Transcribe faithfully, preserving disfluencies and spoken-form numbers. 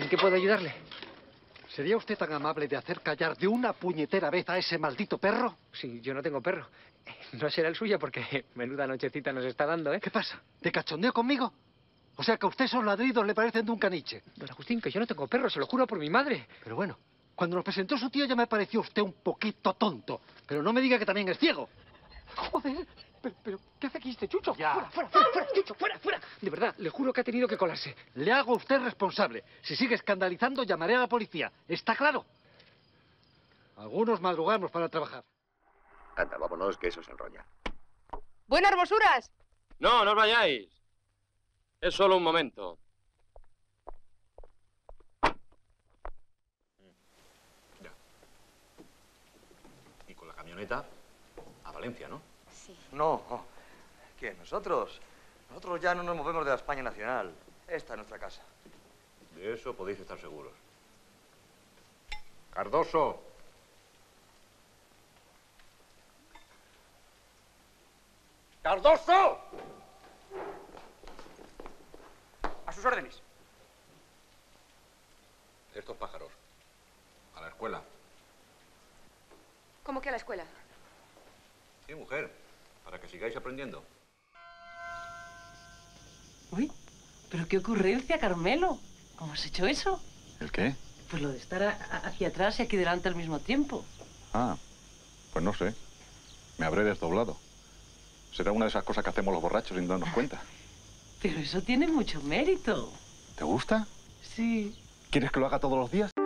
qué puedo ayudarle? ¿Sería usted tan amable de hacer callar de una puñetera vez a ese maldito perro? Sí, yo no tengo perro. No será el suyo porque menuda nochecita nos está dando, ¿eh? ¿Qué pasa? ¿De cachondeo conmigo? O sea que a usted esos ladridos le parecen de un caniche. Don Agustín, que yo no tengo perro, se lo juro por mi madre. Pero bueno, cuando nos presentó su tío ya me pareció usted un poquito tonto. Pero no me diga que también es ciego. Joder, pero, pero ¿qué hace aquí este chucho? Ya. Fuera, fuera, fuera, fuera, chucho, fuera, fuera. De verdad, le juro que ha tenido que colarse. Le hago a usted responsable. Si sigue escandalizando, llamaré a la policía. ¿Está claro? Algunos madrugamos para trabajar. Anda, vámonos, que eso se enrolla. ¡Buenas hermosuras! No, no os vayáis. Es solo un momento. Ya. Y con la camioneta a Valencia, ¿no? Sí. No, ¿quién? ¿Nosotros? Nosotros ya no nos movemos de la España nacional. Esta es nuestra casa. De eso podéis estar seguros. Cardoso. ¡Cardoso! A sus órdenes. Estos pájaros. A la escuela. ¿Cómo que a la escuela? Sí, mujer. Para que sigáis aprendiendo. Uy, pero qué ocurrencia, Carmelo. ¿Cómo has hecho eso? ¿El qué? Pues lo de estar a- a- hacia atrás y aquí delante al mismo tiempo. Ah, pues no sé. Me habré desdoblado. Será una de esas cosas que hacemos los borrachos sin darnos cuenta. Pero eso tiene mucho mérito. ¿Te gusta? Sí. ¿Quieres que lo haga todos los días?